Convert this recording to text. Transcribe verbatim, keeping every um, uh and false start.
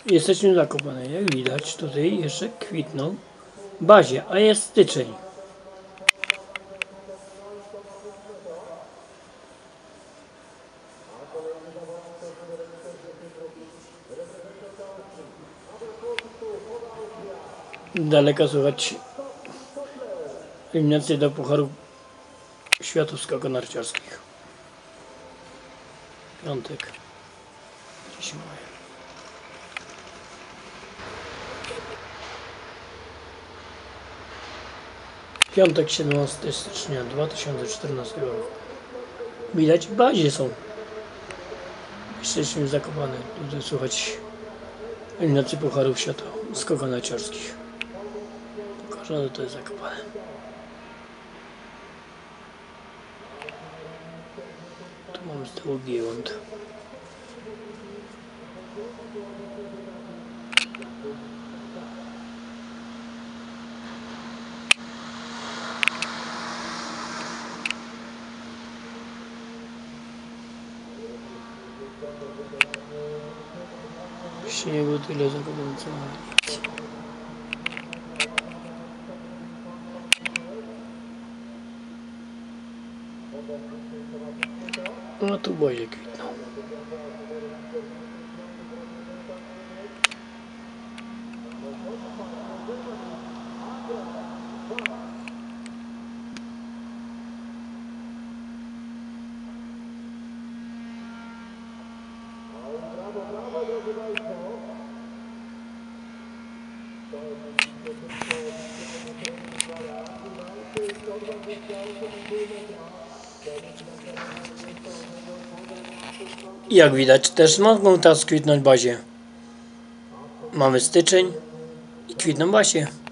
Jesteśmy zakopane. Jak widać, tutaj jeszcze kwitną bazie, a jest styczeń. Daleko słychać eliminację do Pucharu Świata Skoków Narciarskich. Piątek. Dziś maja. Piątek, siedemnastego stycznia dwa tysiące czternastego roku. Widać, w bazie są. Jesteśmy zakopane. Tutaj słychać eliminację Pucharów Świata Skoków Narciarskich. Pokażę, że to jest zakopane. Tu mamy z tyłu Giewont. Śniegu tyle zakopane co na no tu bozie kwitną. Jak widać, też mogą teraz kwitnąć bazie. Mamy styczeń i kwitną bazie.